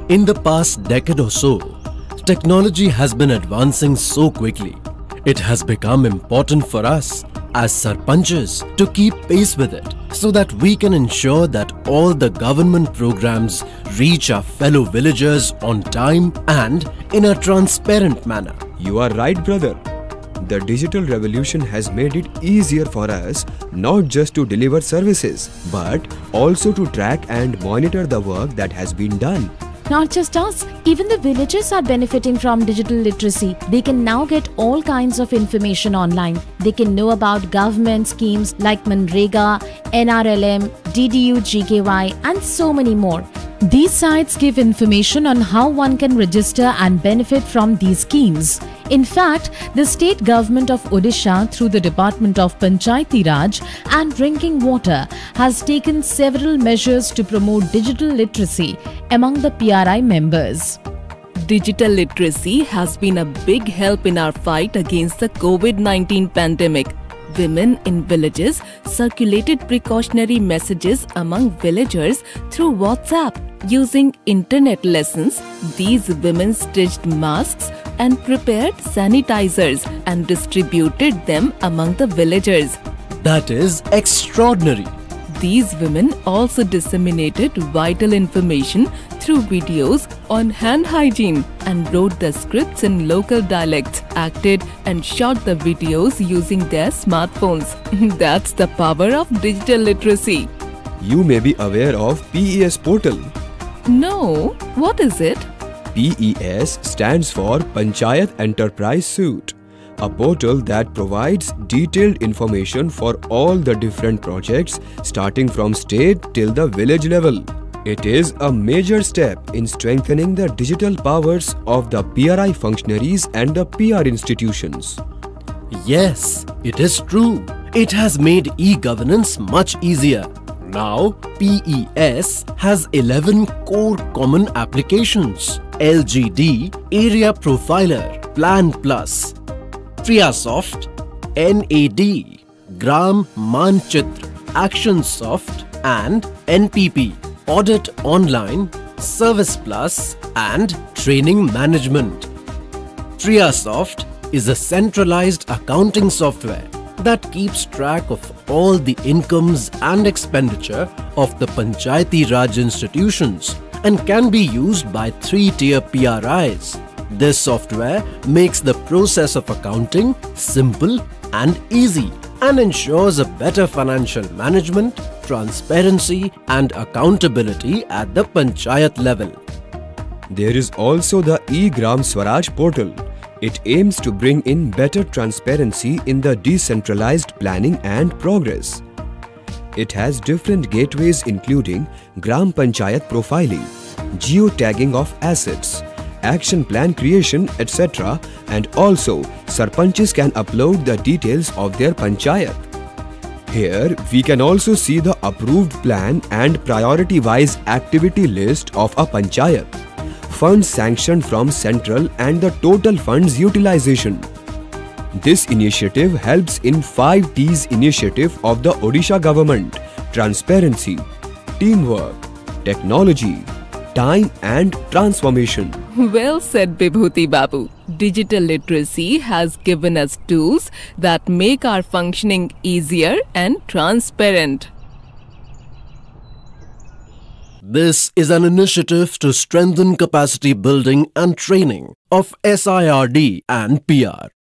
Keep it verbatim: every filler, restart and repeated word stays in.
In the past decade or so, technology has been advancing so quickly. It has become important for us as Sarpanchs to keep pace with it so that we can ensure that all the government programs reach our fellow villagers on time and in a transparent manner. You are right, brother. The digital revolution has made it easier for us not just to deliver services but also to track and monitor the work that has been done. Not just us, even the villagers are benefiting from digital literacy. They can now get all kinds of information online. They can know about government schemes like Manrega, N R L M, D D U G K Y and so many more. These sites give information on how one can register and benefit from these schemes. In fact, the state government of Odisha through the Department of Panchayati Raj and Drinking Water has taken several measures to promote digital literacy among the P R I members. Digital literacy has been a big help in our fight against the COVID nineteen pandemic. Women in villages circulated precautionary messages among villagers through WhatsApp. Using internet lessons, these women stitched masks and prepared sanitizers and distributed them among the villagers. That is extraordinary. These women also disseminated vital information through videos on hand hygiene and wrote the scripts in local dialects, acted and shot the videos using their smartphones. That's the power of digital literacy. You may be aware of P E S portal. No, what is it? P E S stands for Panchayat Enterprise Suite, a portal that provides detailed information for all the different projects starting from state till the village level. It is a major step in strengthening the digital powers of the P R I functionaries and the P R institutions. Yes, it is true. It has made e-governance much easier. Now, P E S has eleven core common applications: L G D, Area Profiler, Plan Plus, Triasoft, N A D, Gram Manchitra, ActionSoft and N P P, Audit Online, Service Plus and Training Management. Triasoft is a centralized accounting software that keeps track of all the incomes and expenditure of the Panchayati Raj institutions and can be used by three-tier P R Is. This software makes the process of accounting simple and easy and ensures a better financial management, transparency and accountability at the Panchayat level. There is also the eGram Swaraj portal. It aims to bring in better transparency in the decentralized planning and progress. It has different gateways including Gram Panchayat profiling, geotagging of assets, action plan creation, et cetera. And also, Sarpanchs can upload the details of their Panchayat. Here, we can also see the approved plan and priority-wise activity list of a Panchayat, funds sanctioned from central and the total funds utilization. This initiative helps in five T's initiative of the Odisha government: transparency, teamwork, technology, time and transformation. Well said, Bibhuti Babu. Digital literacy has given us tools that make our functioning easier and transparent. This is an initiative to strengthen capacity building and training of S I R D and P R.